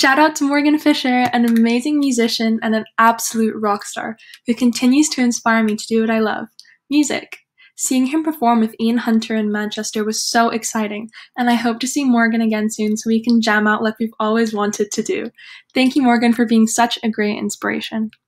Shout out to Morgan Fisher, an amazing musician and an absolute rock star who continues to inspire me to do what I love, music. Seeing him perform with Ian Hunter in Manchester was so exciting, and I hope to see Morgan again soon so we can jam out like we've always wanted to do. Thank you, Morgan, for being such a great inspiration.